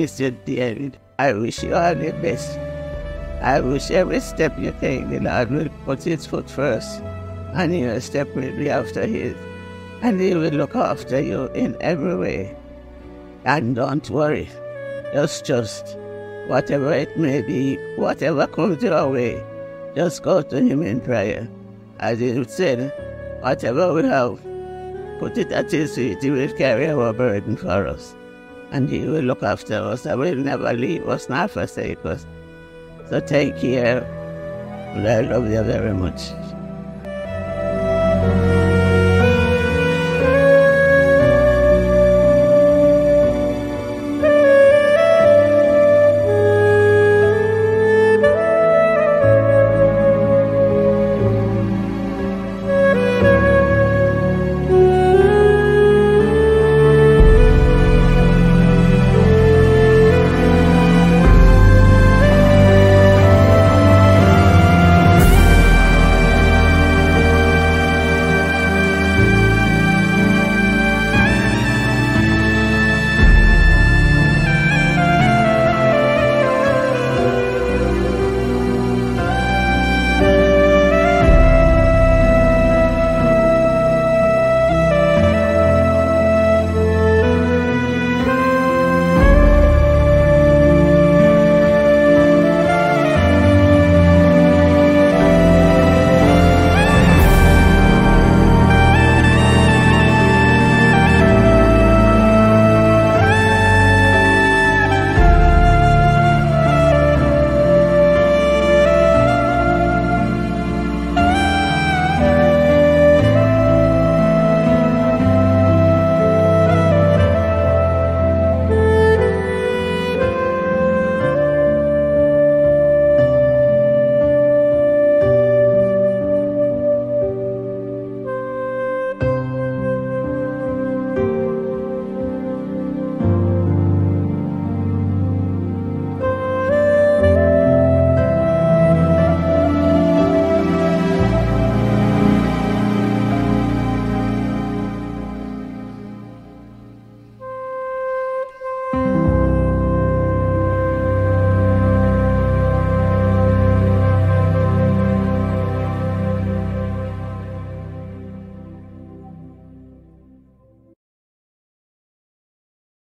miss you dearly. I wish you all the best. I wish every step you take, the Lord will put his foot first, and your step will be after his. And he will look after you in every way. And don't worry. Just trust. Whatever it may be, whatever comes your way, just go to him in prayer. As he said, whatever we have, put it at his feet. He will carry our burden for us. And he will look after us. And will never leave us nor forsake us. So take care. And I love you very much.